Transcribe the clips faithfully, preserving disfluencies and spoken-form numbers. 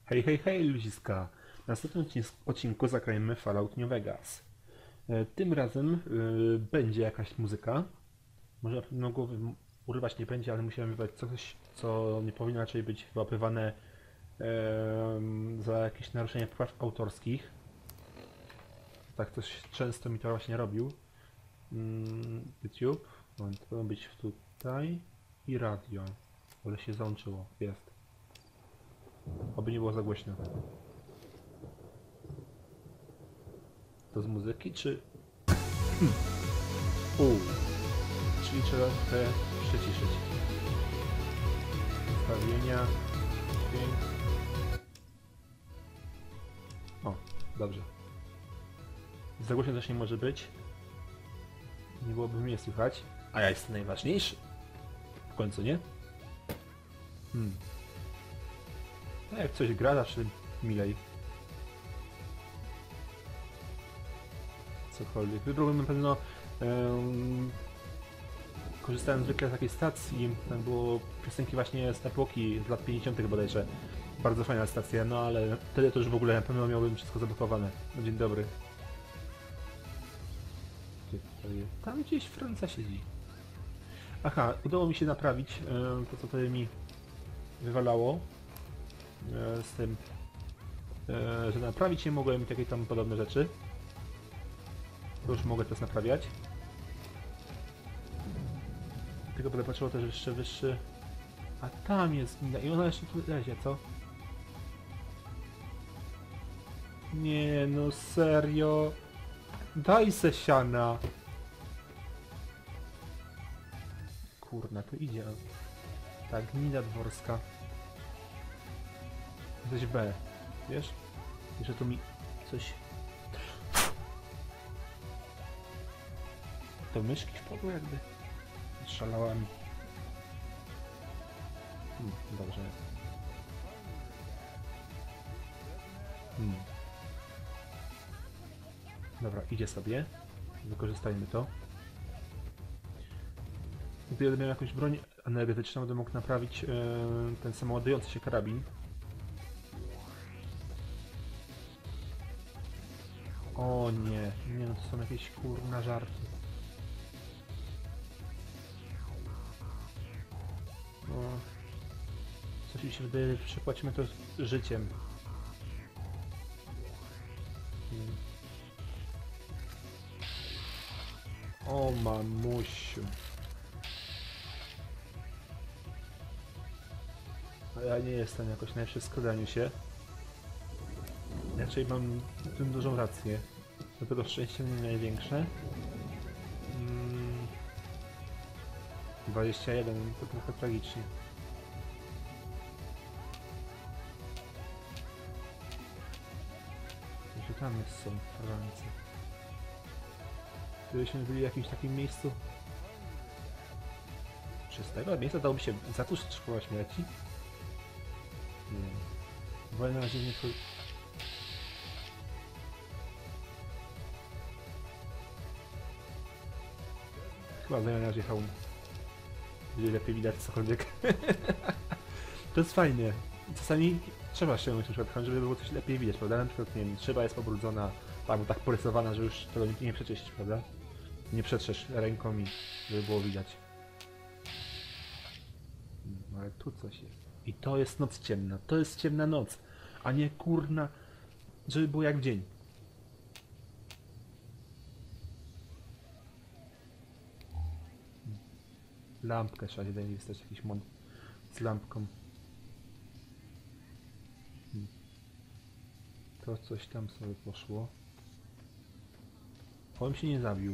Hej, hej, hej, ludziska! W następnym odcin- odcinku zagrajmy Fallout New Vegas. E, Tym razem e, będzie jakaś muzyka. Może na pewno głowy m- urywać nie będzie, ale musiałem wybrać coś, co nie powinno raczej być wyłapywane em, za jakieś naruszenie praw autorskich. Tak coś często mi to właśnie robił. Mm, YouTube. Moment, to powinno być tutaj. I radio. Ale się załączyło. Jest. Oby nie było za głośno. To z muzyki, czy... U, czyli trzeba trochę przyciszyć. Ustawienia, dźwięk. O, dobrze. Za głośno też nie może być. Nie byłoby mnie słychać. A ja jestem najważniejszy. W końcu, nie? Hmm. No jak coś gra, zawsze milej. Cokolwiek. Wybrałbym na pewno... Um, korzystałem zwykle z takiej stacji, tam było piosenki właśnie z epoki z lat pięćdziesiątych bodajże. Bardzo fajna stacja, no ale wtedy to już w ogóle na pewno miałbym wszystko zablokowane. No, dzień dobry. Gdzie to jest? Tam gdzieś Franca siedzi. Aha, udało mi się naprawić e, to, co tutaj mi wywalało e, z tym, e, że naprawić nie mogłem jakieś tam podobne rzeczy. To już mogę teraz naprawiać. Tylko będę patrzył też jeszcze wyższy. A tam jest mina i ona jeszcze tu lezie, co? Nie no, serio. Daj se siana. Kurna, to idzie. Tak, gmina dworska. Jesteś B, wiesz? Jeszcze tu mi coś... To myszki wpadły jakby. Szalałem. Hmm, dobrze. Hmm. Dobra, idzie sobie. Wykorzystajmy to. Gdy ja miał jakąś broń energetyczną, będę mógł naprawić yy, ten samoładujący się karabin. O nie, nie no to są jakieś kurna żarty. No, coś mi się wydaje, że przepłacimy to życiem. Hmm. O mamusiu. A ja nie jestem jakoś najlepszy w składaniu się. Raczej mam w tym dużą rację. Dlatego szczęście nie największe. Mm, dwadzieścia jeden to trochę tragicznie. Że tam jest są ręce. Gdybyśmy byli w jakimś takim miejscu. Czy z tego miejsca dałoby się zatłuc szkoła śmierci? Nie wiem. Bo na razie nie twój... Chyba zajmę na razie hełm. Będzie lepiej widać cokolwiek. To jest fajne. Czasami trzeba ściągnąć na przykład hełm, żeby było coś lepiej widać, prawda? Na przykład, nie wiem, szyba jest pobrudzona, albo tak porysowana, że już tego nie, nie przeczyścisz, prawda? Nie przetrzesz ręką i żeby było widać. No ale tu coś jest. I to jest noc ciemna. To jest ciemna noc. A nie kurna, żeby było jak w dzień. Lampkę trzeba się będzie wystać, jakiś mod z lampką. Hmm. To coś tam sobie poszło. On się nie zabił.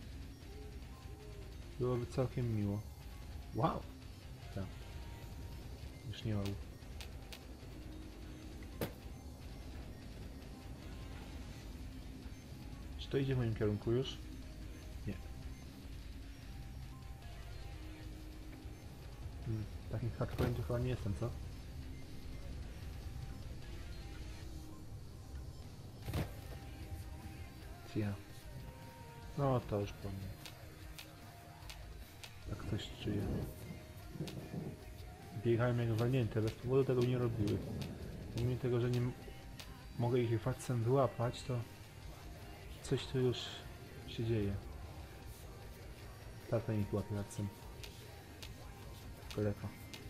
Byłoby całkiem miło. Wow! Tak. Już nie ma. Czy to idzie w moim kierunku już? Nie. Hmm. Takim hardcorem to chyba nie jestem, co? Ja. No to już po mnie. Tak coś czuję. Biegałem jak walnięte, bez powodu tego nie robiły. Mimo tego, że nie m- mogę ich facem wyłapać, to coś tu już się dzieje. Tata ich łapie facem. Daleko.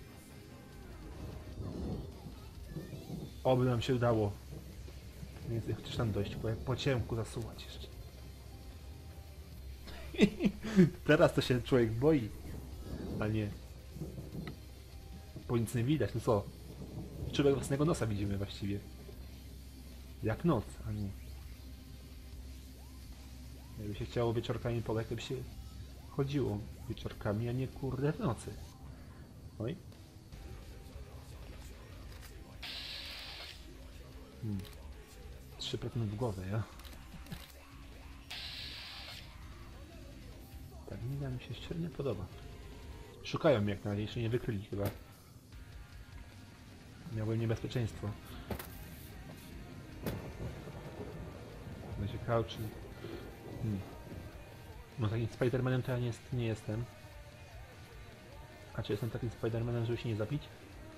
Oby nam się udało. Więc chociaż tam dojść, bo jak po ciemku zasuwać jeszcze. Teraz to się człowiek boi, a nie. Bo nic nie widać, no co? Człowiek własnego nosa widzimy właściwie. Jak noc, a nie. Jakby się chciało wieczorkami po jakby się chodziło wieczorkami, a nie kurde w nocy. Oj. Hmm. Trzy procent w głowę, ja. Tak, nie mi się średnio podoba. Szukają mnie jak na razie, jeszcze nie wykryli chyba. Miałem niebezpieczeństwo. Będzie couch. Hmm. No takim Spidermanem to ja nie, jest, nie jestem. A czy jestem takim Spidermanem, żeby się nie zabić?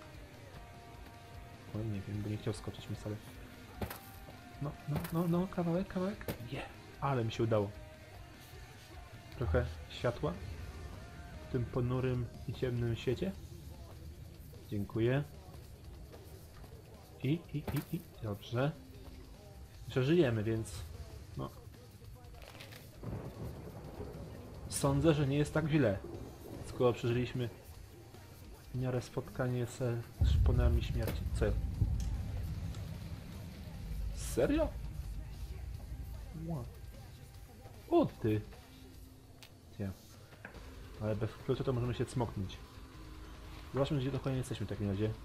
No nie wiem, bo nie chciał skoczyć mi wcale. No, no, no, no, kawałek, kawałek. Je, yeah. Ale mi się udało. Trochę światła w tym ponurym i ciemnym świecie. Dziękuję. I, i, i, i. Dobrze. Przeżyjemy, więc no. Sądzę, że nie jest tak źle. Skoro przeżyliśmy w miarę spotkanie ze szponami śmierci. Co? Serio? Wow. O ty! Nie. Ale bez klucza to możemy się cmoknąć. Zobaczmy, gdzie dokładnie jesteśmy w takim razie.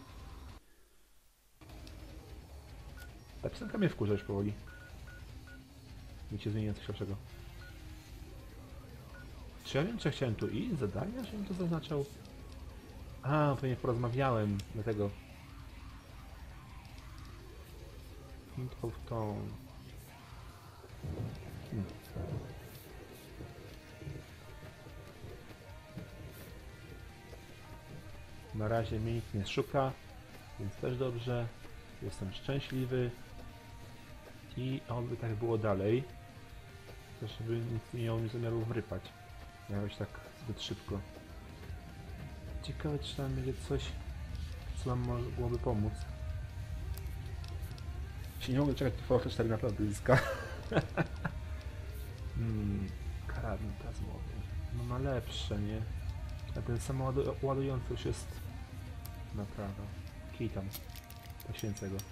Ta piosenka mnie wkurza już powoli. Nie się zmienia coś lepszego. Czy ja wiem, czy ja chciałem tu iść? Zadania? Żebym to zaznaczał? A, pewnie porozmawiałem, dlatego. Hint of tone. Hmm. Na razie mnie nikt nie szuka, więc też dobrze. Jestem szczęśliwy. I oby tak było dalej. Też żeby nic nie miało mi zamiaru wrypać. Jakoś tak zbyt szybko. Ciekawe, czy tam będzie coś, co nam mogłoby pomóc. Się nie mogę czekać do V cztery naprawdę bliska. hmm, karabin plazmowy. No ma lepsze, nie? A ten samoładujący już jest naprawa. Kij tam. Poświęcę go.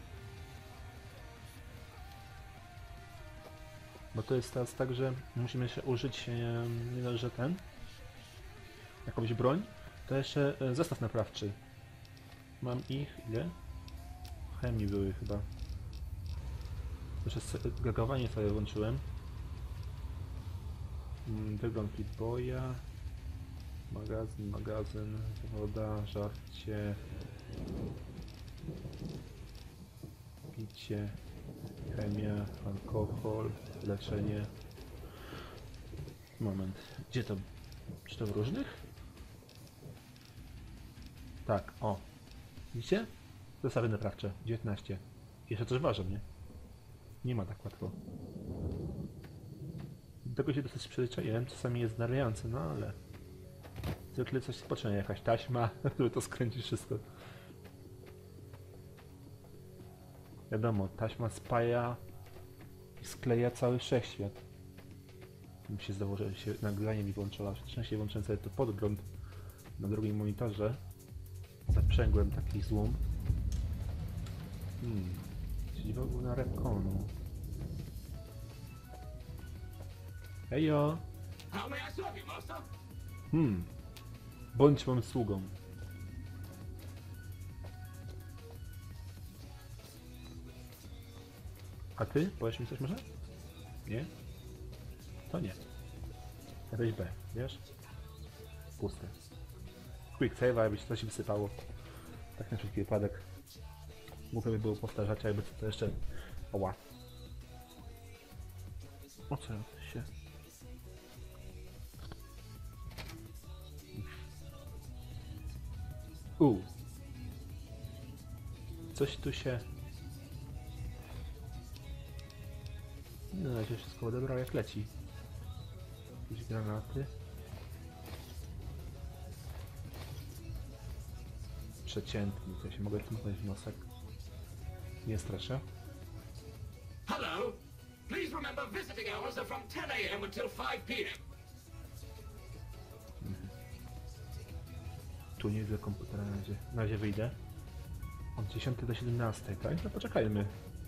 Bo to jest teraz tak, że musimy jeszcze użyć, nie dość, że ten, jakąś broń, to jeszcze zestaw naprawczy. Mam ich, ile? W chemii były chyba. Jeszcze gagowanie sobie włączyłem. Wygląd pitboya. Magazyn, magazyn, woda, żarcie. Picie. Chemia, alkohol, leczenie. Moment, gdzie to? Czy to w różnych? Tak, o. Widzicie? Zestawy naprawcze, dziewiętnaście. Jeszcze coś ważą, nie? Nie ma tak łatwo. Do tego się dosyć przyzwyczaiłem, czasami jest zdarjające, no ale... Zwykle coś spoczyna, jakaś taśma, żeby to skręcić wszystko. Wiadomo, taśma spaja i skleja cały wszechświat. Mi się zdało, że się nagranie mi włączyła. Wcześniej włączyłem sobie to podgląd na drugim monitorze. Zaprzęgłem taki złom. Hmm. Czyli w ogóle na Repconu. Hejo! Hmm. Bądź moim sługą. A ty? Powiesz mi coś może? Nie? To nie. Weź B, wiesz? Puste. Quick save, jakby się coś wysypało. Tak na wszelki wypadek. Głupio by było powtarzać, jakby to jeszcze... Oła. O co się... U. Coś tu się Na razie wszystko odebrał jak leci. Jakieś granaty. Przeciętny, to się mogę tmuknąć w nosek. Nie straszę. Hello. Please remember visiting hours are from ten A M until five P M Tu nie widzę komputera na razie. Na razie wyjdę. Od dziesiątej do siedemnastej, tak? No poczekajmy.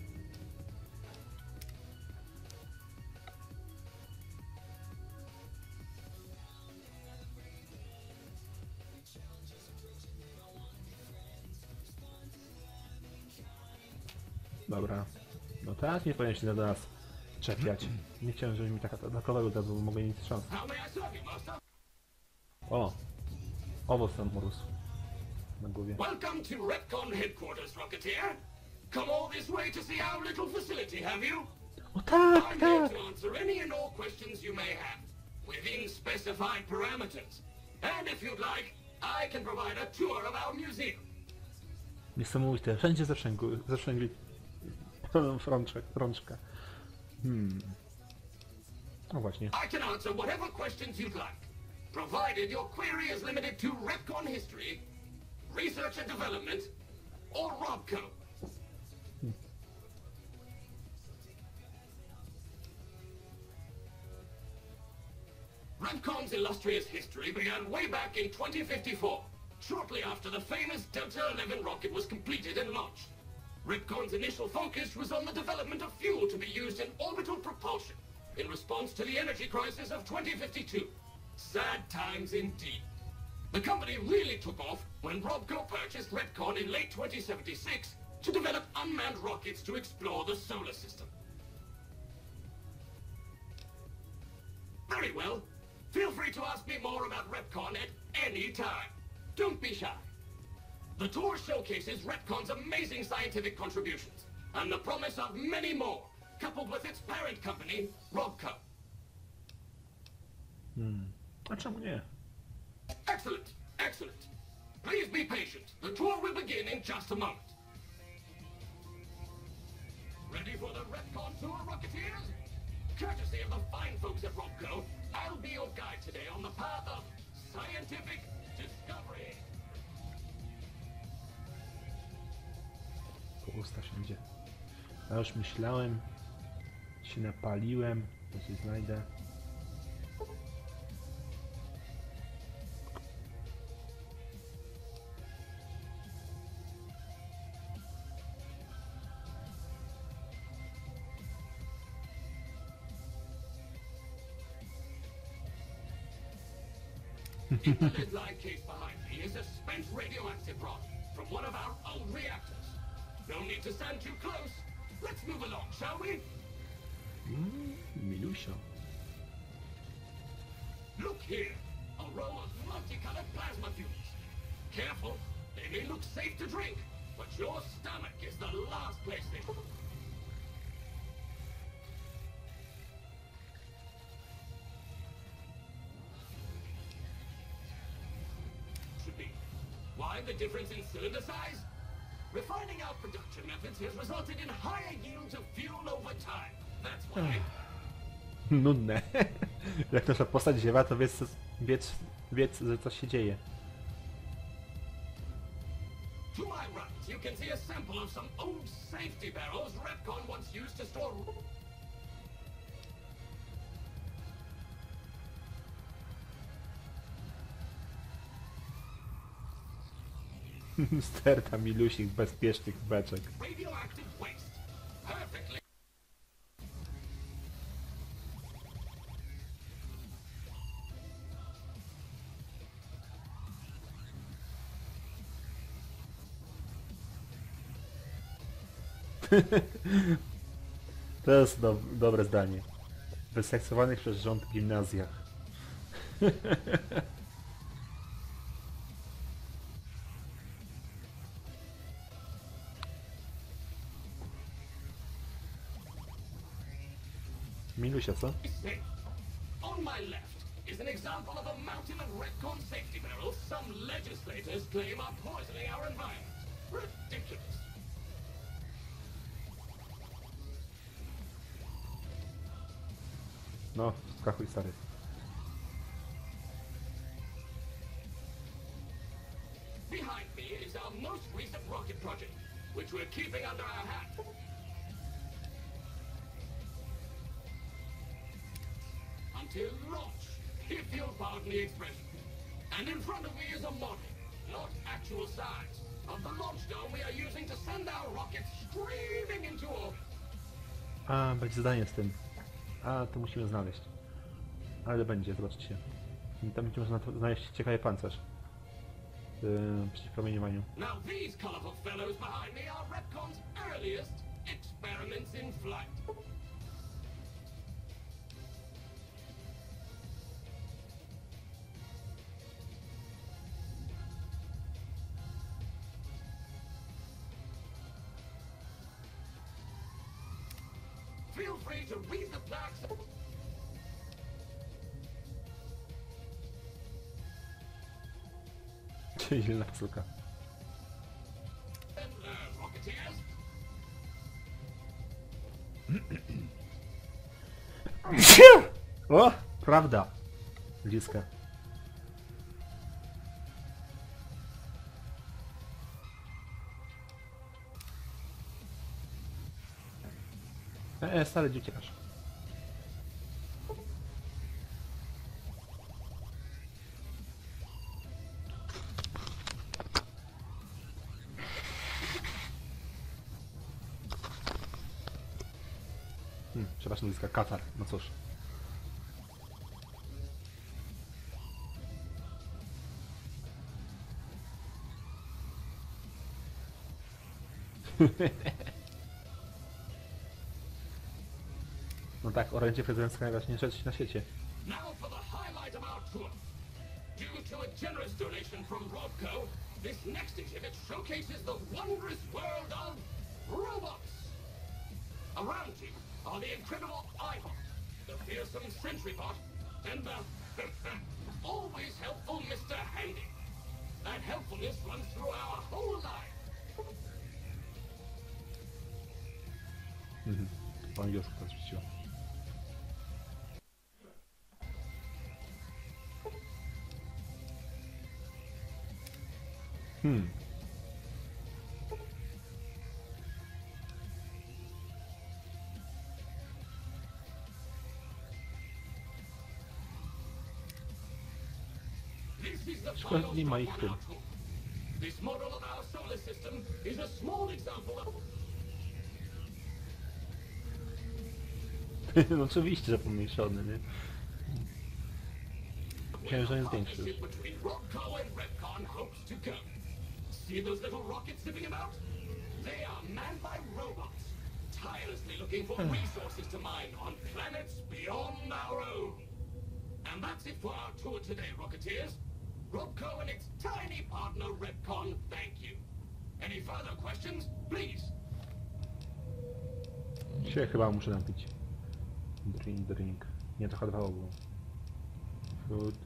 Dobra. No tak, nie powinien się do nas czepiać. Nie chciałem, żeby mi tak atakował, to bo mogę nic szans. How may I serve you, master? O! Owoc tam urósł. Na głowie. Welcome to Repcon headquarters, Rocketeer. Come all this way to see our little facility, have you? O tak, I'm here tak! to answer any and all questions you may have, within specified parameters. And if you'd like, I can provide a tour of our museum. Niesamowite. Wszędzie zaszęgu, zaszęgli rączek, rączka. Hmm. No właśnie. I can answer whatever questions you'd like, provided your query is limited to Repcon history, research and development, or Robco. Repcon's illustrious history began way back in twenty fifty-four, shortly after the famous Delta eleven rocket was completed and launched. Repcon's initial focus was on the development of fuel to be used in orbital propulsion in response to the energy crisis of twenty fifty-two. Sad times indeed. The company really took off when Robco purchased Repcon in late twenty seventy-six to develop unmanned rockets to explore the solar system. Very well. Feel free to ask me more about Repcon at any time. Don't be shy. The tour showcases Repcon's amazing scientific contributions and the promise of many more, coupled with its parent company, Robco. Hmm. A czemu nie? Excellent, excellent. Please be patient. The tour will begin in just a moment. Ready for the Repcon tour, Rocketeers? Courtesy of the fine folks at Robco, I'll be your guide today on the path of scientific discovery. Pusta wszędzie. Ja już myślałem, się napaliłem, to coś znajdę. In the lid-line case behind me is a spent radioactive rod from one of our old reactors. No need to stand too close. Let's move along, shall we? Mm, Milusio. Look here, a row of multicolored plasma fuels. Careful, they may look safe to drink, but your stomach is the last place they... should be. Why the difference in cylinder size? Refining our production methods has resulted in higher yields of fuel over time. That's why. Nudne. Jak nasza postać ziewa, to wiedz, wiedz, wiedz, że coś się dzieje. To my right, you can see a sample of some old safety barrels Repcon once used to store... Sterta milusich bezpiecznych beczek. radioactive waste. Perfectly. To jest do, dobre zdanie. W wyseksowanych przez rząd gimnazjach. Milusia, co? Safe. On my left is an example of a mountain of Repcon safety barrels some legislators claim are poisoning our environment. Ridiculous. No, skakuj stary. Behind me is our most recent rocket project, which we're keeping under our hat. Until launch, if you'll pardon the expression. And in front of me is a model, not actual size, of the launch dome we are using to send our rockets screaming into orbit. A, będzie zadanie z tym. A, to musimy znaleźć. Ale będzie, zobaczcie. Tam będzie można znaleźć ciekawy pancerz. Yy, przeciw promieniowaniu. Now these colorful fellows behind me are Repcon's earliest experiments in flight. Feel free to read the plaques. Czyli zielona pasuka. And learn, Rocketeers. O! Prawda! Bliska. E, e, stary, gdzie uciekasz? Hmm, przepraszam, bliska. Katar. No cóż. No tak, orędzie prezydencka najważniejsza rzecz na świecie. Now for the highlight of our tour. Due to a generous donation from Robco, this next exhibit showcases the wondrous world of robots. Around you are the incredible iBot, the fearsome SentryBot, and the always helpful Mister Handy. That helpfulness runs through our whole life. Mhm. Po angielsku to zwróciło. Hmm. This is the Szkoda, final nie ma stop ich on tu. our tour. This model of our solar system is a small example of No oczywiście, że pomniejszony, nie? Myślałem, że on jest większy już. partnership between Robco and Repcon hopes to go. See those little rockets zipping about? They are manned by robots, tirelessly looking for resources to mine on planets beyond our own. And that's it for our tour today, Rocketeers. Robco and its tiny partner Repcon thank you. Any further questions, please? Się chyba muszę napić. Drink, drink. Nie, to H dwa O było. Food.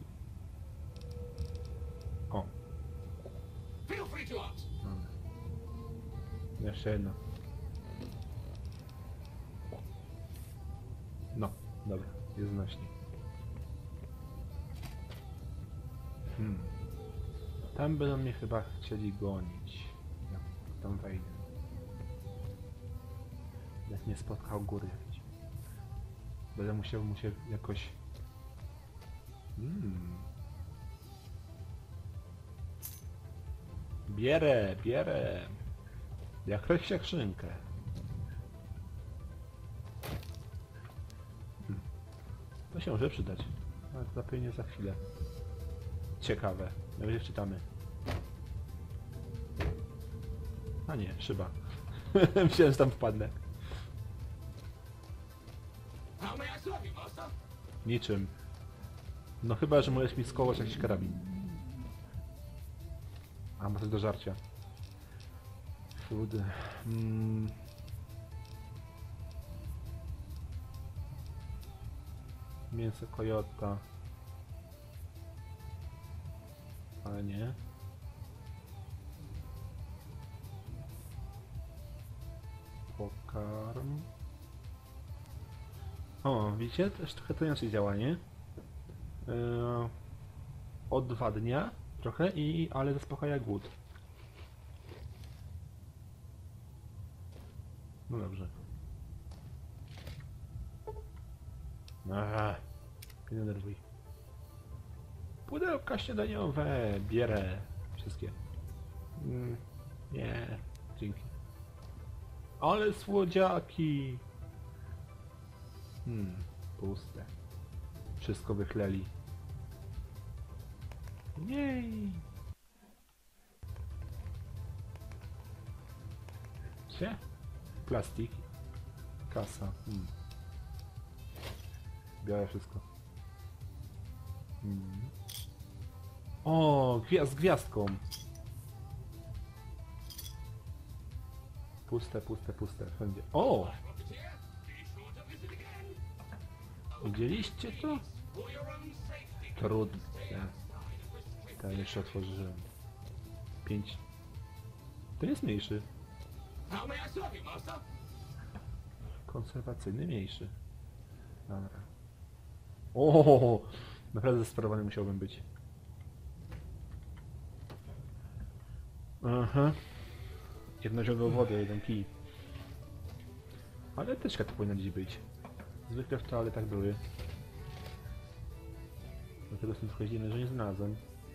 O. Feel free to ask. Jeszcze jedno. No, dobra, jest znośnie. Hmm. Tam będą mnie chyba chcieli gonić. Jak tam wejdę. Jak nie spotkał góry jakiejś. Będę musiał mu się jakoś... Hmm. Bierę, bierę. Jak chleścia skrzynkę. Hmm. To się może przydać. Ale to zapewne za chwilę. Ciekawe. Najwyżej czytamy. A nie, szyba. Myślałem, że tam wpadnę. How may I serve you, Master? Niczym. No chyba, że możesz mi skołać jakiś karabin. A, ma coś do żarcia. Food. Mm. Mięso kojota. Ale nie. Pokarm. O, widzicie? Też trochę to inaczej działa, nie? Yy, odwadnia trochę, i, ale zaspokaja głód. No dobrze. Aha, nie denerwuj. Pudełka śniadaniowe, bierę wszystkie. Mm, nie, dzięki. Ale słodziaki! Hmm, puste. Wszystko wychleli. Jej! Cie? Plastik. Kasa. Hmm. Biorę wszystko. Hmm. O, gwiazd z gwiazdką. Puste, puste, puste. Wszędzie. O! Widzieliście to? Trudne. Ten jeszcze otworzyłem. Pięć. Ten jest mniejszy. Konserwacyjny mniejszy. Dobra. O, naprawdę zesperowany musiałbym być. Aha. Jedno źródło wody, jeden kij. Ale teczka to powinna dziś być. Zwykle w toaletach były. Dlatego jestem trochę zdziwiony, że nie znalazłem.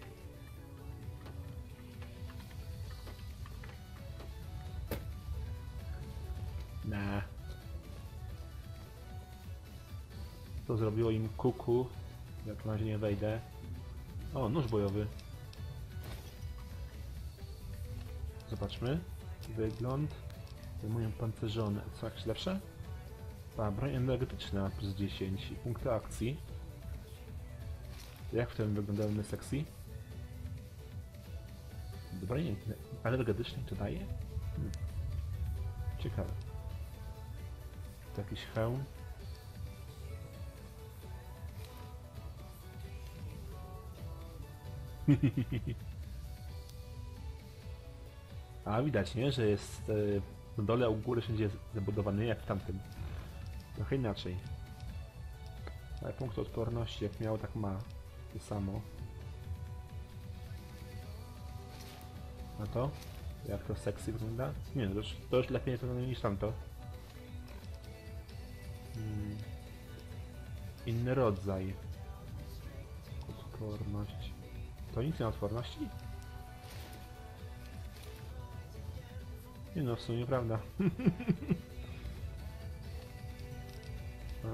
Nah. To zrobiło im kuku. Jak na razie nie wejdę. O, nóż bojowy. Zobaczmy. Wygląd. Zajmują pancerzone. Co, jakieś lepsze? A, broń energetyczna plus dziesięć. Punkty akcji. Jak w tym wyglądamy sexy? Broń energetycznej to daje? Hmm. Ciekawe. To jakiś hełm. A widać, nie? Że jest e, na dole, a u góry wszędzie jest zabudowany jak w tamtym. Trochę inaczej. Ale punkt odporności jak miał, tak ma. To samo. A to? Jak to sexy wygląda? Nie, to już, to już lepiej to niż tamto. Hmm. Inny rodzaj. Odporność. To nic nie ma odporności? Nie no, w sumie prawda. A...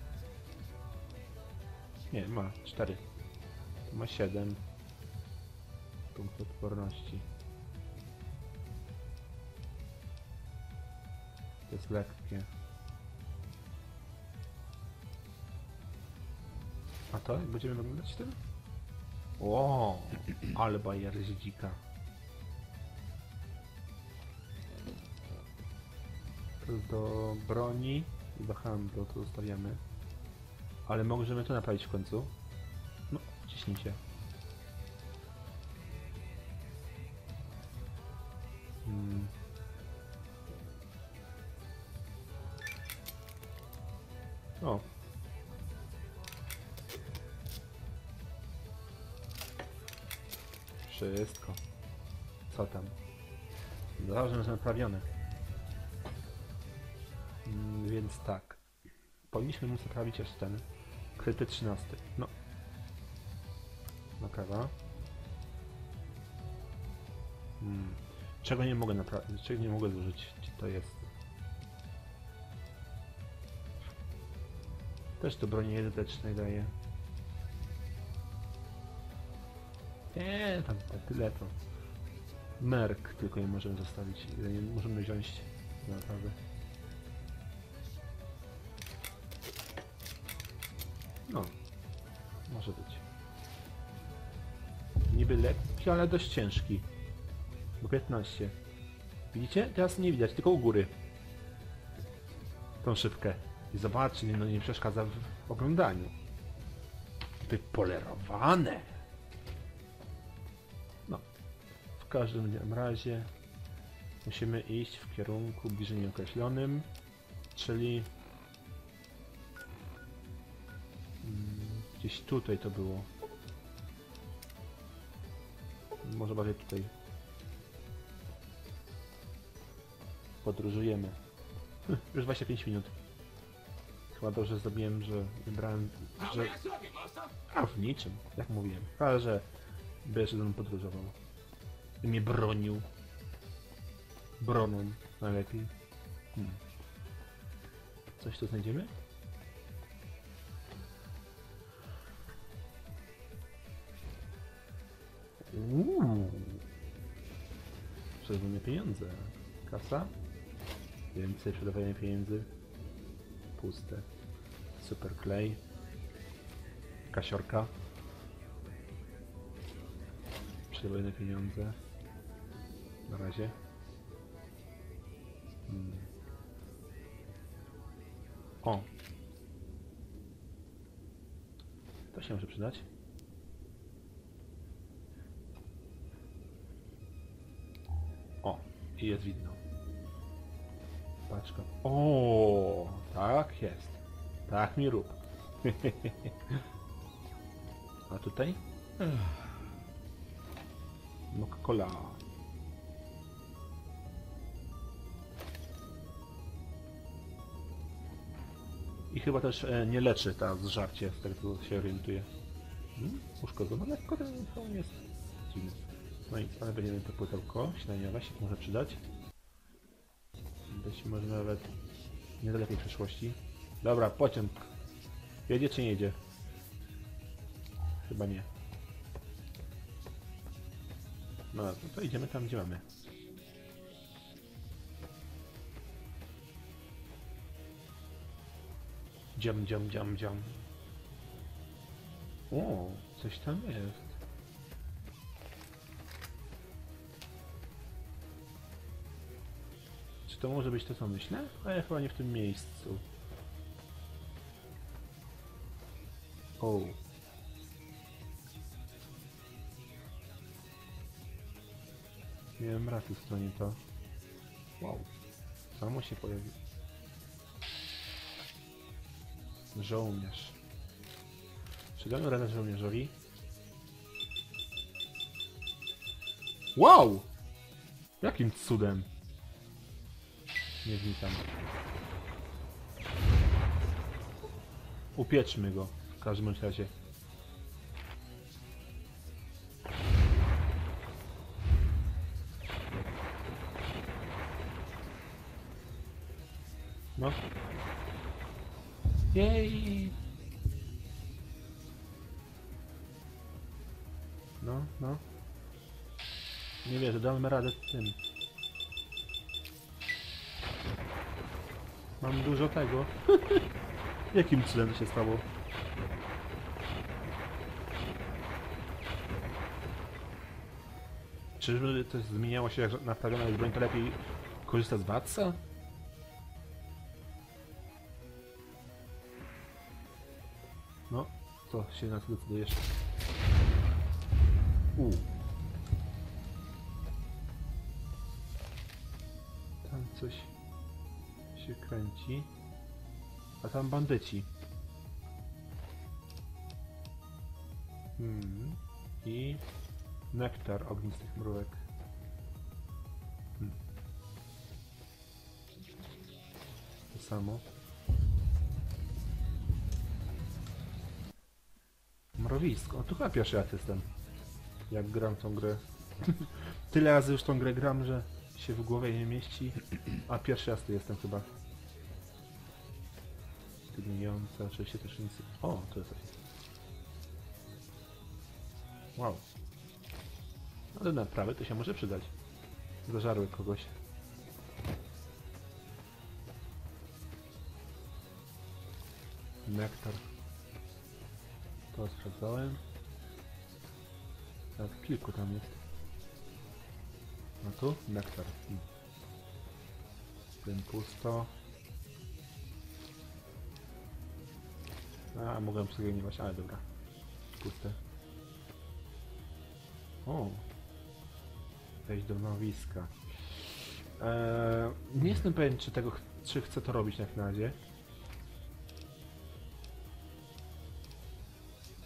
Nie, ma cztery. Ma siedem. Punkt odporności. To jest lekkie. A to? Jak będziemy wyglądać tym? O, ale bajer z dzika. To jest do broni i do handlu, to zostawiamy. Ale możemy to naprawić w końcu. No, wciśnijcie. Hmm. O. Wszystko. Co tam? Ważne, że naprawione. Hmm, więc tak. Powinniśmy móc naprawić jeszcze ten kryty trzynasty. No. Naprawa. Hmm. Czego nie mogę naprawić? Czego nie mogę zużyć? Gdzie to jest? Też to broni energetycznej daje. Nie, tam te, tyle to. Merk tylko nie możemy zostawić. Nie możemy wziąć naprawdę. No, może być. Niby lekki, ale dość ciężki. Bo piętnaście. Widzicie? Teraz nie widać, tylko u góry. Tą szybkę. I zobaczcie, no nie przeszkadza w oglądaniu. Wypolerowane. No. W każdym razie musimy iść w kierunku bliżej nieokreślonym, czyli Gdzieś tutaj to było. Może bardziej tutaj. Podróżujemy. Hm, już dwadzieścia pięć minut. Chyba dobrze zrobiłem, że wybrałem, How że... may I serve you, master? A w niczym, jak mówiłem. Ale że będziesz ze mną podróżował. I mnie bronił. Broną najlepiej. Hmm. Coś tu znajdziemy? Uuu. Przelewane pieniądze. Kasa? Więcej przelewania pieniędzy. Puste. Super klej. Kasiorka. Przelewane pieniądze. Na razie. Hmm. O! To się może przydać. O! I jest widno. Paczka. O! Tak jest. Tak mi rób. A tutaj? Coca-Cola. I chyba też e, nie leczy ta zżarcie, z tego co się orientuje. Hmm? Uszkodzona lekko ten to jest dziwny. No i ale będziemy to pudełko śniadaniowe, się może przydać. Być może nawet w niedalekiej przyszłości. Dobra, pociąg. Jedzie czy nie jedzie? Chyba nie. No, no to idziemy tam, gdzie mamy. Dziam, dziam, dziam, dziam. O, coś tam jest. Czy to może być to, co myślę? A ja chyba nie w tym miejscu. O. Miałem rację, co nie to. Wow. Samo się pojawiło. Żołnierz. Przydamy radę żołnierzowi. Wow! Jakim cudem? Nie wnikam. Upieczmy go w każdym razie. No. Jej! No, no. Nie wierzę, damy radę z tym. Mam dużo tego. Jakim cudem to się stało? Czyżby coś zmieniało się, jak nastawiona jest broń, to lepiej korzysta z Watsa? No, co się na to decydujesz? U. Tam coś się kręci. A tam bandyci. Hmm. I nektar ognistych mrówek. Hmm. To samo. Mrowisko. O, tu chyba pierwszy raz jestem. Jak gram tą grę. Tyle razy już tą grę gram, że się w głowie nie mieści. A pierwszy raz tu jestem chyba. Tygniące, oczywiście też nic. O, to jest coś. Wow. Ale naprawy to się może przydać. Zażarły kogoś. Nektar. To sprawdzałem. Tak, kilku tam jest. No tu? Nektar. Hmm. Ten pusto. A, mogłem przegrywać, ale dobra. Puste. O! Wejść do nowiska. Eee, nie jestem pewien, czy tego, ch- czy, czy chcę to robić jak na razie.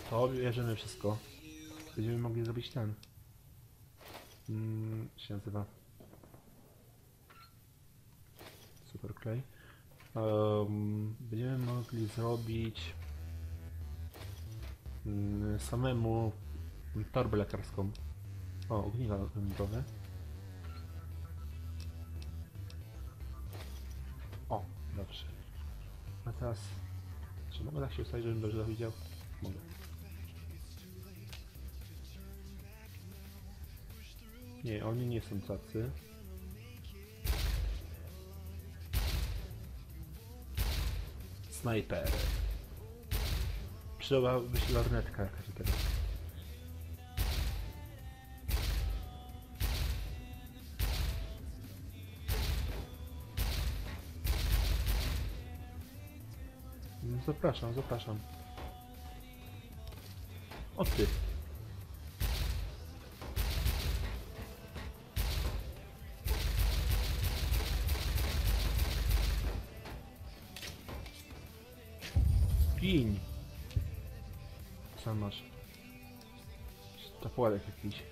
To bierzemy wszystko. Będziemy mogli zrobić ten. Hmm, się nazywa. Super klej. Um, będziemy mogli zrobić um, samemu torbę lekarską. O, ogniwa węglowe. O, dobrze. A teraz... Czy mogę tak się ustawić, żebym dobrze widział? Mogę. Nie, oni nie są tacy. Snajper. Przydałaby się lornetka jakaś teraz. Zapraszam, zapraszam. O ty. Gin. Sam masz. Topładek jakiś.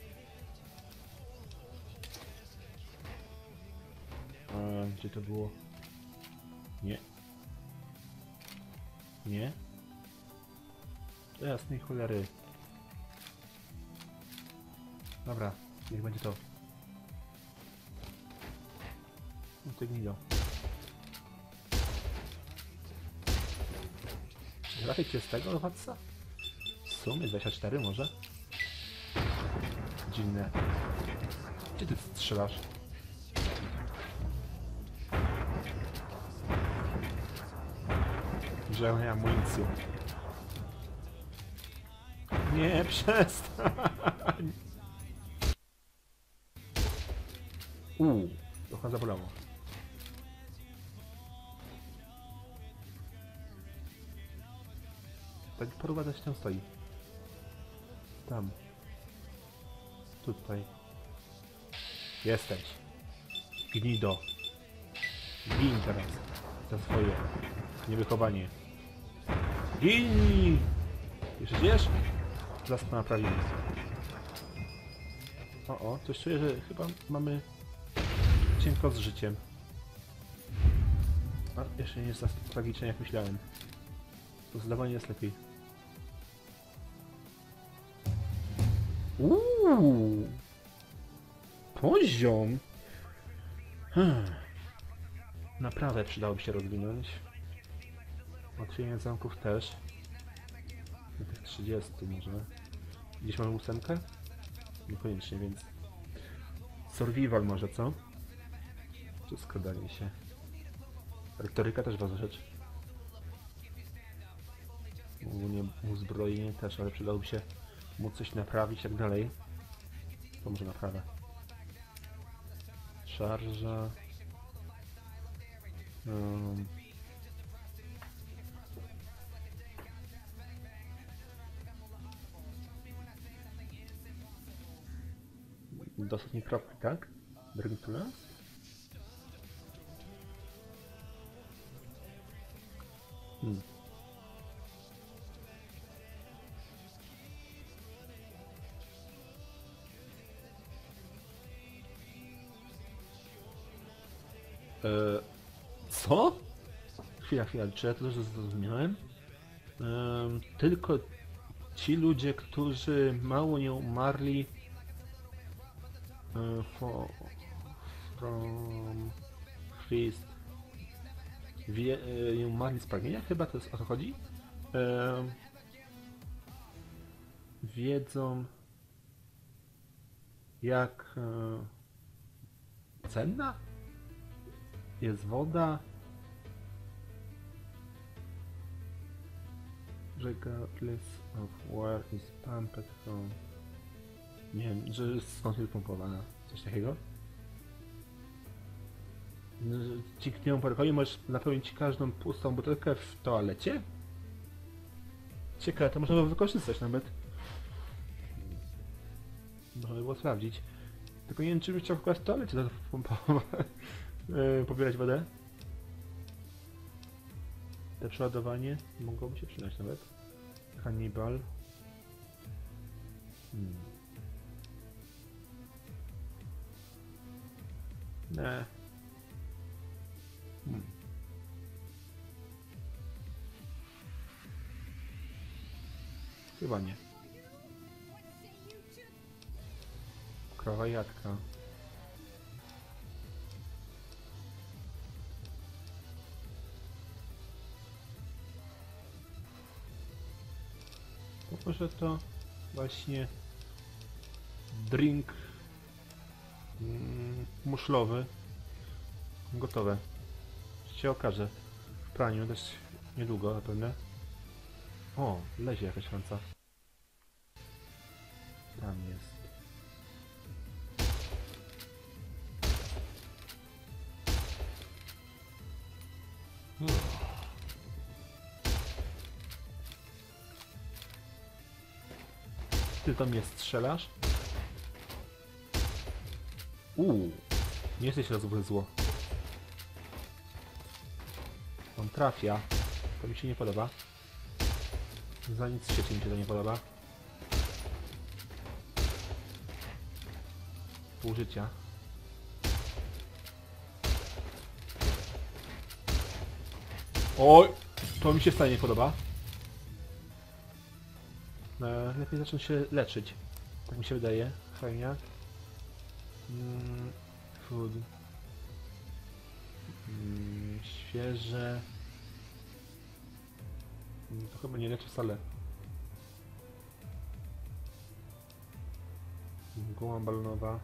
A, gdzie to było? Nie. Nie? Do jasnej cholery. Dobra, niech będzie to. No ty gnido. Grafik jest z tego Watsa? W sumie dwadzieścia cztery może? Dziwne. Gdzie ty strzelasz? Że ja nie mam amunicji. Nie, przestań! Uuu, trochę zabolało. Tak paruwa też tam stoi. Tam. Tutaj. Jesteś. Gnido. Gin teraz. Za swoje niewychowanie. Gin! Już idziesz? Zaraz to naprawimy. O, o, coś czuję, że chyba mamy cienko z życiem. A, jeszcze nie jest tak tragicznie jak myślałem. To zdecydowanie jest lepiej. Uuu, poziom. Hmm. Naprawę przydałoby się rozwinąć. Otwieranie zamków też. Na tych trzydziestu może. Gdzieś mamy ósemkę? Niekoniecznie, więc... Survival może, co? Czy składanie się? Retoryka też ważna rzecz. Ogólnie uzbrojenie też, ale przydałoby się móc coś naprawić, jak dalej. To może naprawę. Szarża. Um. Do ostatniej kropki, tak? Bring to nas? Hmm. Eee, co? Chwila, chwila, czy ja to dobrze zrozumiałem? Eee, tylko ci ludzie, którzy mało nie umarli eee, for, from Christ wie, e, nie umarli z pragnienia? Chyba to jest o to chodzi? Eee, wiedzą jak e, cenna jest woda, regardless of where is pumped from. Nie wiem, że skąd jest pompowana, coś takiego. Ci, którzy ją porywają, możesz napełnić każdą pustą butelkę w toalecie? Ciekawe, to można by wykorzystać nawet. Można by było sprawdzić. Tylko nie wiem, czy bym chciał chyba w toalecie pobierać wodę. Te przeładowanie mogłoby się przydać nawet. Hannibal. Hmm. Nie. Hmm. Chyba nie. Krowa jadka. Poproszę to właśnie drink mm, muszlowy. Gotowe. Się okaże w praniu też niedługo zapewne. O, lezie jakaś franca. Tam jest. Uff. Ty do mnie strzelasz? Uuu, nie jesteś rozwój zło. On trafia. To mi się nie podoba. Za nic w świecie mi się to nie podoba. Pół życia. Oj! To mi się wcale nie podoba. E, lepiej zacząć się leczyć. Tak mi się wydaje. Fajnie. Mm, food. Mm, świeże. Mm, to chyba nie leczy wcale. Guma balonowa.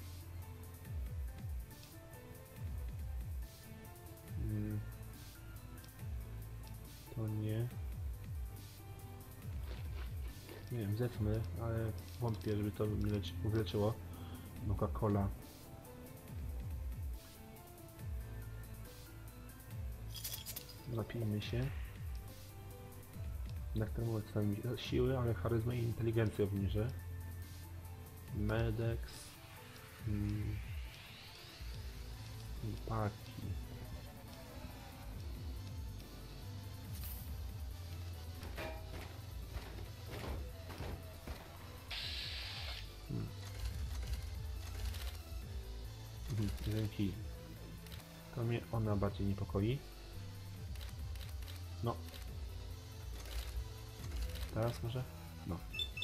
Mm. To nie. Nie wiem, zjedzmy, ale wątpię, żeby to mnie leczy, wyleczyło. Coca-Cola. Napijmy się. Jak to mówię, co mi siły, ale charyzmę i inteligencję obniżę. Medex. Hmm. Paki. Dzięki. To mnie ona bardziej niepokoi. No. Teraz może? No.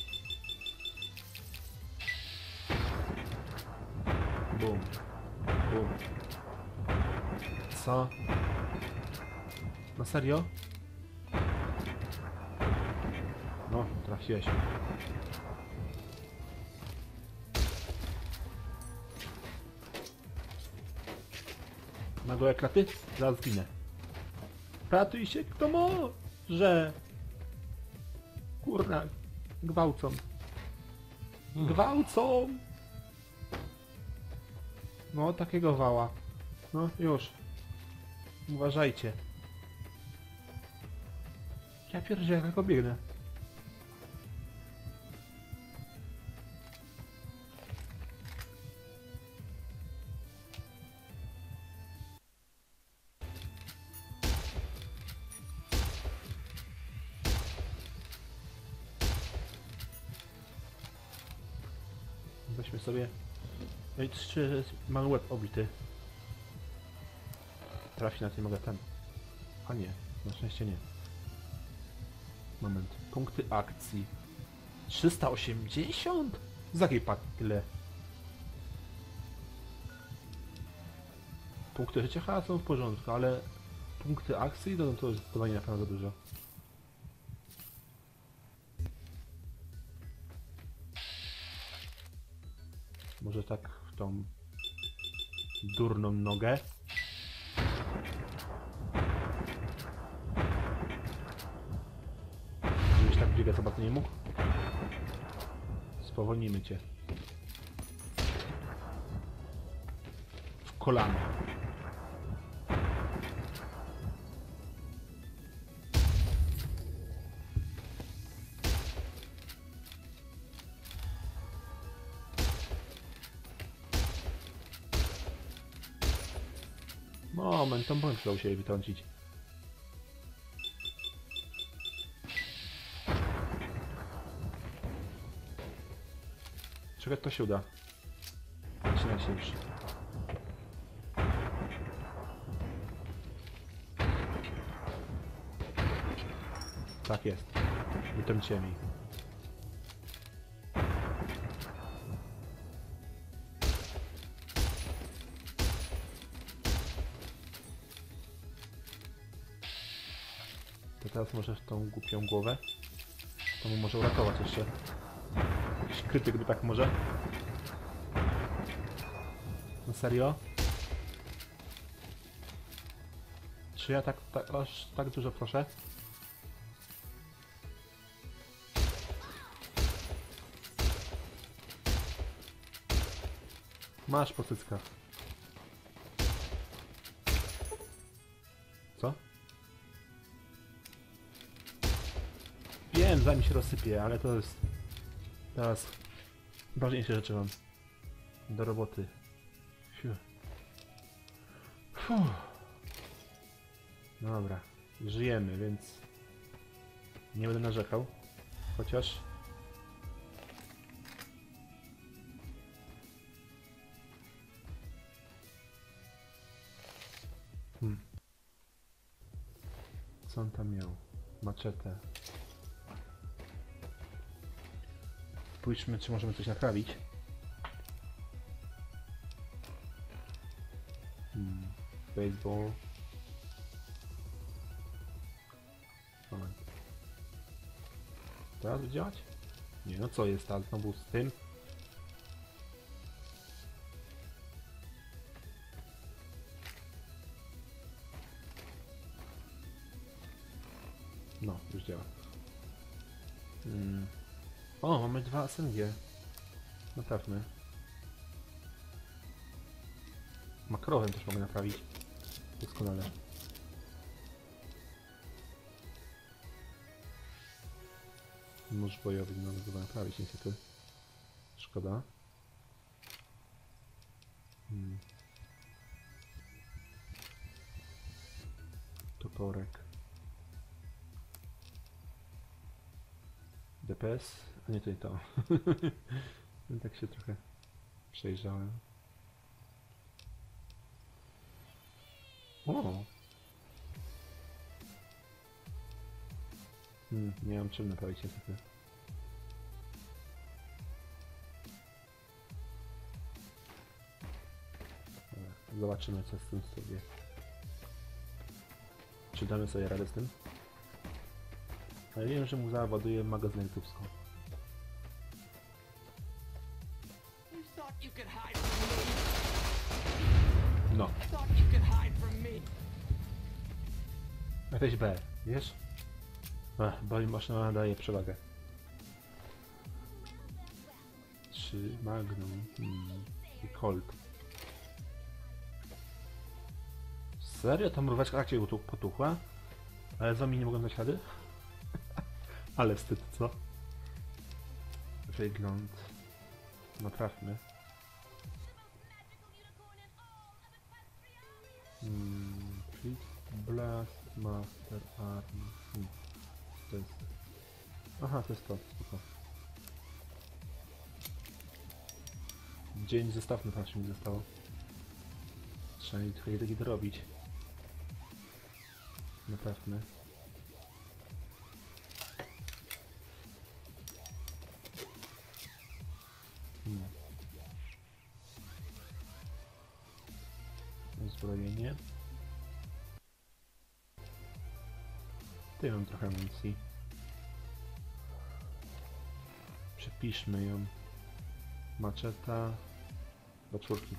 Bum. Bum. Co? Na serio? No, trafiłeś. Na gołe kraty? Zaraz zginę. Ratuj się, kto może! Kurna, gwałcą. Gwałcą! No, takiego wała. No, już. Uważajcie. Ja pierdzielę, jak go biegnę. Weźmy sobie... No i trzy... Mam łeb obity. Trafi na tym mogę ten. A nie, na szczęście nie. Moment. Punkty akcji. trzysta osiemdziesiąt? Z jakiej pak tyle? Punkty życia chyba są w porządku, ale punkty akcji to, to jest zdecydowanie na pewno za dużo. Może tak w tą durną nogę. Żebyś tak biegać za bardzo nie mógł. Spowolnimy cię. W kolano. Moment, tą broń trzeba u siebie wytrącić. Czekaj, to się uda. Zaczynaj się już. Tak jest. Wytrącicie mi. To teraz możesz tą głupią głowę. To mu może uratować jeszcze. Jakiś krytyk by tak może. No serio? Czy ja tak, tak, aż tak dużo proszę? Masz po cyckach. Co? Wiem, zanim się rozsypie, ale to jest... Teraz... ważniejsze rzeczy mam. Do roboty. Fiu. Fuh. No dobra. Żyjemy, więc... nie będę narzekał. Chociaż... Hmm. Co on tam miał? Maczetę. Spójrzmy, czy możemy coś naprawić. Hmm. Baseball. Moment. Teraz działać? Nie, no co jest, ale znowu z tym? No, już działa. Hmm. O, mamy dwa S N G. Naprawmy. Makrowem też mogę naprawić. Doskonale. Nóż bojowy nie mogę go naprawić niestety. Szkoda. Hmm. Toporek. D P S? A nie, to nie to. Tak się trochę przejrzałem. O! Hmm, nie mam czym naprawić niestety. Dobra, zobaczymy co z tym sobie. Czy damy sobie radę z tym? Ale wiem, że mu załaduje magazynę tubską. No. Jesteś B, wiesz? Ach, bo maszyna daje przewagę. Trzy Magnum hmm. i Colt. Serio? Ta mróweczka tak cię potuchła? Ale zombie nie mogą dać rady? Ale wstyd, co? Wygląd. Naprawmy. Hmm, Fit Blast Master Arm. Hmm. To jest... Aha, to jest to, spoko. Dzień zestawny patrz mi zostało. Trzeba mi trochę jednego dorobić. Naprawmy. Hmm. Uzbrojenie. Tutaj mam trochę amunicji. Przepiszmy ją. Maczeta. Do czwórki.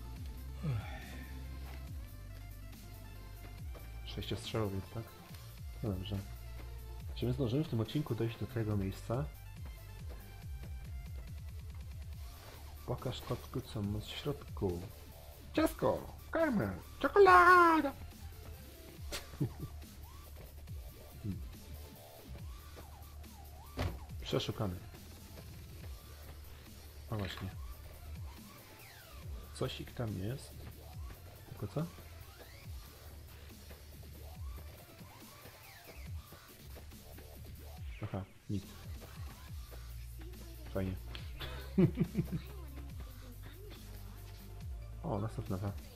Sześciostrzałowiec, tak? No dobrze. Czy my zdążymy w tym odcinku dojść do tego miejsca? Pokaż kotku, co ma w środku. Ciastko! Karmel! Czekolada! hmm. Przeszukany. A właśnie. Cosik tam jest. Tylko co? Aha, nic. Fajnie. O, następna.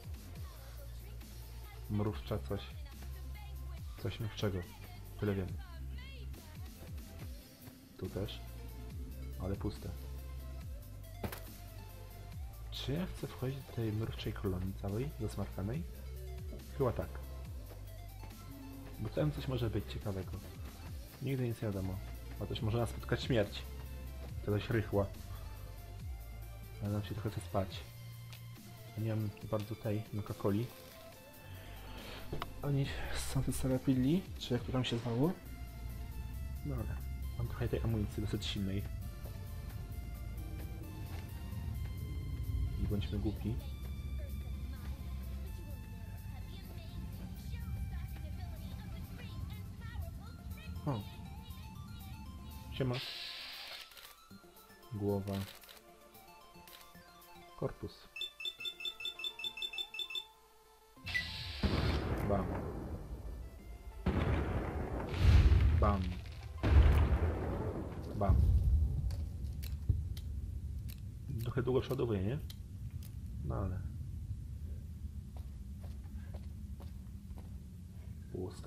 Mrówcza coś. Coś mrówczego. Tyle wiem. Tu też. Ale puste. Czy ja chcę wchodzić do tej mrówczej kolonii całej, zasmarkanej? Chyba tak. Bo tam coś może być ciekawego. Nigdy nic nie wiadomo. A też może nas spotkać śmierć. To dość rychła. Ale nam się trochę chce spać. Nie mam bardzo tej Nuka-Coli. Ani Santy czy jak to tam się zwało. No ale mam trochę tej amunicji dosyć silnej. Nie bądźmy głupi. O. Siema. Głowa. Korpus. Bam. Bam. Bam. Trochę długo przodowuje, nie? No ale... Pusta.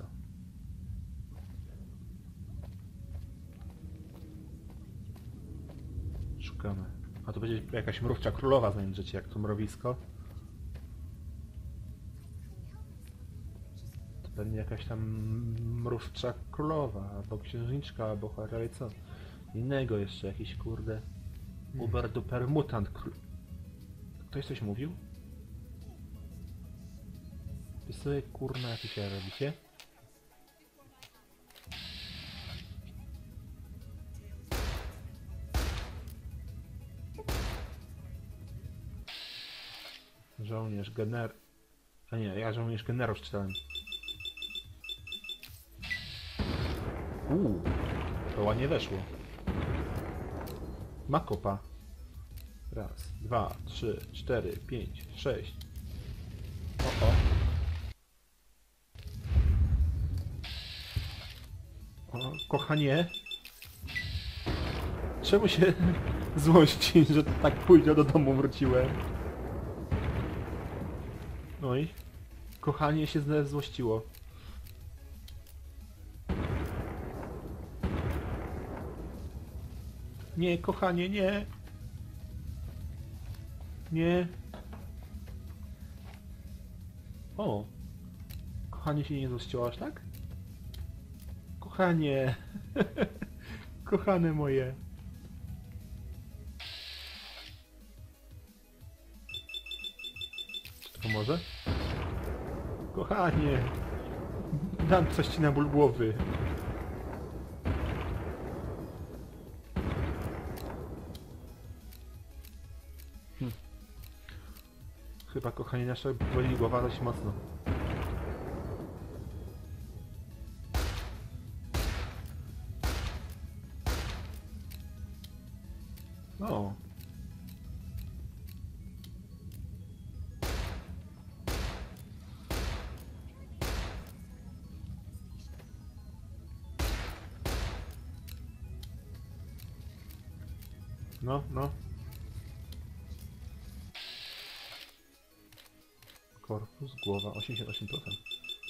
Szukamy. A to będzie jakaś mrówcza królowa, znajdziecie, jak to mrowisko. To pewnie jakaś tam mrówcza królowa, albo księżniczka, albo cholera co. Innego jeszcze, jakiś kurde... Uber duper mutant. Ktoś coś mówił? Wy sobie kurna jakie się robicie? Żołnierz gener... A nie, ja żołnierz generał czytałem. Uuu, to ładnie weszło. Makopa. Raz, dwa, trzy, cztery, pięć, sześć. O, o. O, kochanie. Czemu się złości, że tak późno do domu wróciłem? No i kochanie się złościło. Nie, kochanie, nie. Nie. O. Kochanie się nie złościło aż tak? Kochanie. Kochane moje. Czy to pomoże? Kochanie. Dam coś ci na ból głowy. Hm. Chyba, kochanie, nasza boli głowa dość mocno. O. No, no. Korpus, głowa, osiemdziesiąt osiem procent.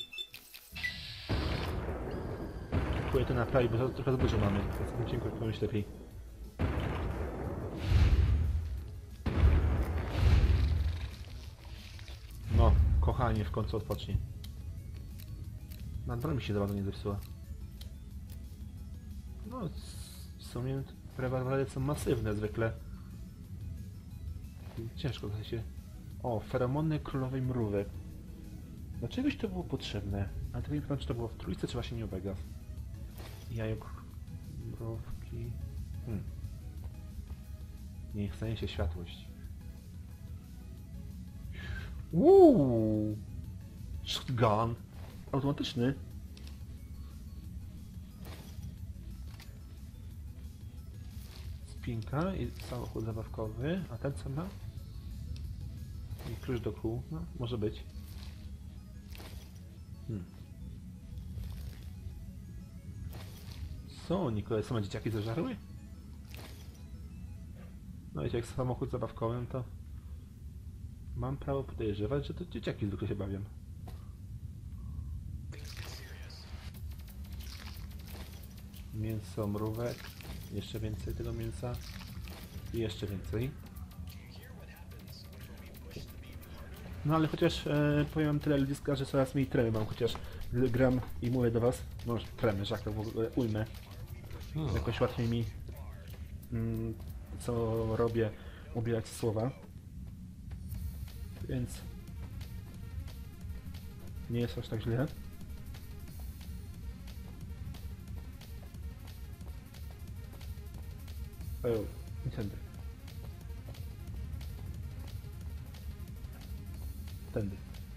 Próbuję to naprawić, bo trochę za dużo mamy. Więc dziękuję, pomyśl lepiej. No, kochanie, w końcu odpocznie. Nadal mi się za bardzo nie zepsuła. No, w sumie rewolwery są masywne zwykle. Ciężko w sensie. O, feromony królowej mrówek. Dlaczegoś to było potrzebne? Ale to nie pamiętam, czy to było w trójce, czy właśnie nie Vegas. Jajok mrówki... Hmm. Niech stanie się światłość. Uuu! Shotgun! Automatyczny? Spinka i samochód zabawkowy. A ten co ma? I klucz do kół. No, może być. Hmm. Co, Nikola, same dzieciaki zażarły? No wiecie, jak samochód zabawkowy, to mam prawo podejrzewać, że to dzieciaki zwykle się bawią. Mięso, mrówek, jeszcze więcej tego mięsa i jeszcze więcej. No ale chociaż e, powiem tyle ludziska, że coraz mniej tremy mam, chociaż gram i mówię do was, no tremy, że jak to w ogóle ujmę. Jakoś łatwiej mi, mm, co robię, ubierać słowa. Więc nie jest aż tak źle. O, nie tędy. Tędy.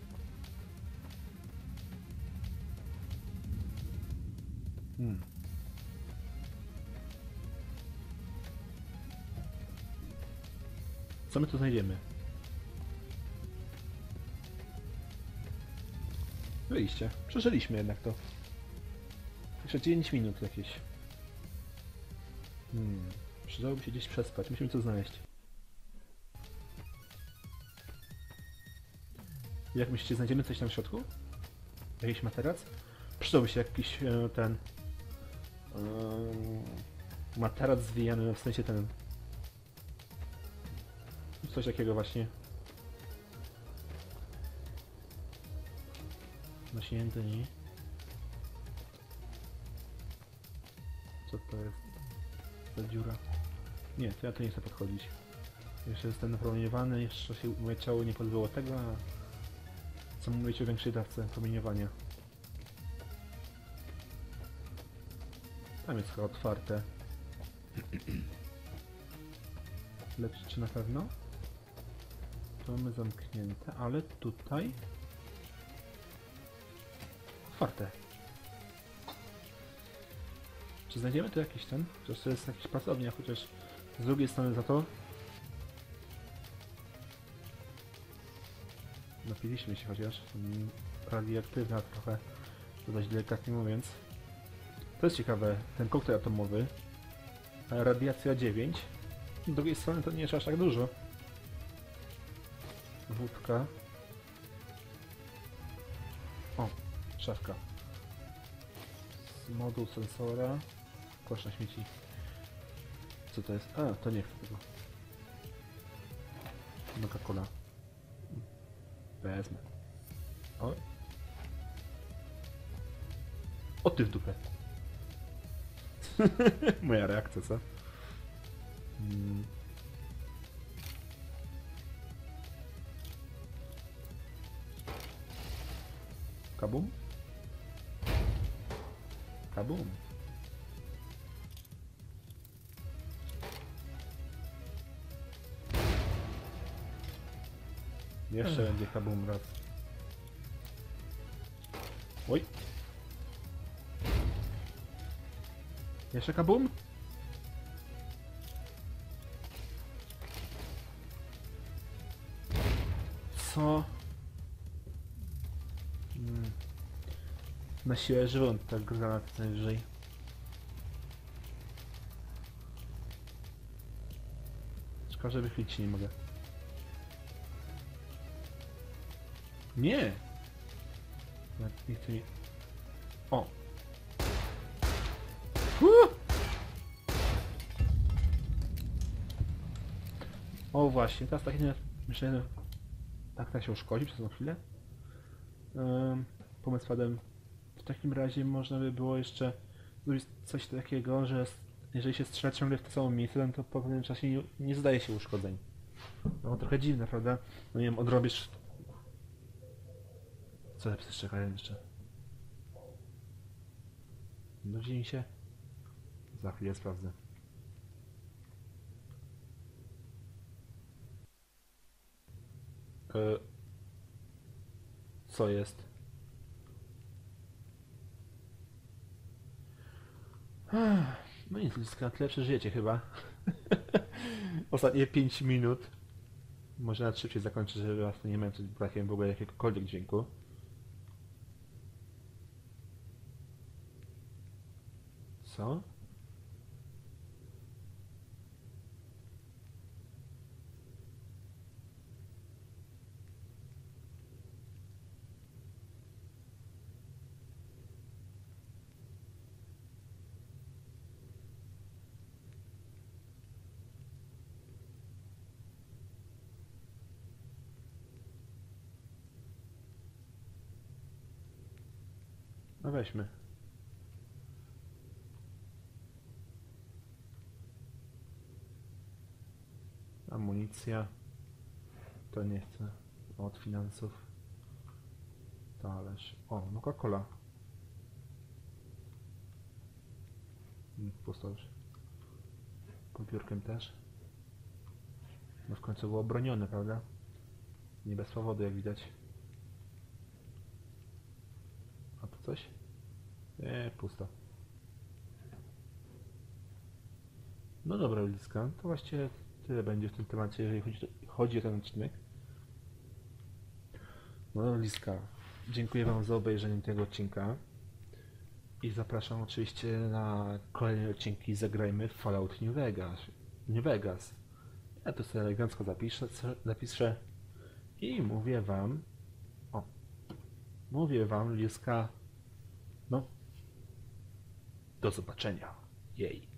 Hmm. Co my tu znajdziemy? Wyjście. Przeżyliśmy jednak to. Jeszcze dziewięć minut jakieś. Hmm. Przydałoby się gdzieś przespać. Musimy to znaleźć. Jak myślicie, znajdziemy coś tam w środku? Jakiś materac? Przydałby się jakiś e, ten... E, materac zwijany, w sensie ten... Coś takiego właśnie. Naśnięty, nie? Co to jest? Ta dziura? Nie, to ja tu nie chcę podchodzić. Jeszcze jestem napromieniowany, jeszcze się moje ciało nie pozbyło tego, a co mówić o większej dawce promieniowania. Tam jest chyba otwarte. Lecz czy na pewno? To mamy zamknięte, ale tutaj... Otwarte. Czy znajdziemy tu jakiś ten? Chociaż to jest jakiś pracownia, chociaż z drugiej strony za to... Napiliśmy się chociaż. Mm, radioaktywna trochę, dość delikatnie mówiąc. To jest ciekawe, ten koktajl atomowy. Radiacja dziewięć. Z drugiej strony to nie jest aż tak dużo. Wódka. O, szafka. Moduł sensora. Kosz na śmieci. Co to jest? A, to nie chcę tego. Coca-Cola. Wezmę. O. O ty w dupę. Moja reakcja, co? Hmm. Kabum? Kabum. Jeszcze będzie kabum raz. Oj. Jeszcze kabum? Co? Hmm. Na siłę żywą tak granat najwyżej. Szkoda, że wychylić się nie mogę. Nie! Nawet nie chcę mi... O! Uh! O właśnie, teraz tak nie... Myślę, że... Tak, tak się uszkodzi przez tą chwilę. Um, pomysł padem. W takim razie można by było jeszcze zrobić coś takiego, że jeżeli się strzela ciągle w to samo miejsce, to po pewnym czasie nie, nie zdaje się uszkodzeń. No trochę dziwne, prawda? No nie wiem, odrobisz... Co te psy czekają jeszcze? Nudzi mi się? Za chwilę sprawdzę. E... Co jest? No nic, ludzka, tyle przeżyjecie chyba. Ostatnie pięć minut. Może na szybciej zakończę, żeby was nie męczyć brakiem w ogóle jakiegokolwiek dźwięku. Co? No weźmy. Amunicja. To nie chcę. Od finansów. Talerz. O, no Coca-Cola. Pusto już. Kompiórkiem też. No w końcu było obronione, prawda? Nie bez powodu, jak widać. A tu coś? Nie, pusto. No dobra, Liska, to właściwie tyle będzie w tym temacie, jeżeli chodzi, chodzi o ten odcinek. No Liska, dziękuję Wam za obejrzenie tego odcinka. I zapraszam oczywiście na kolejne odcinki Zagrajmy w Fallout New Vegas. New Vegas. Ja to sobie elegancko zapiszę, zapiszę i mówię Wam, o, mówię Wam, Liska, no, do zobaczenia. Jej.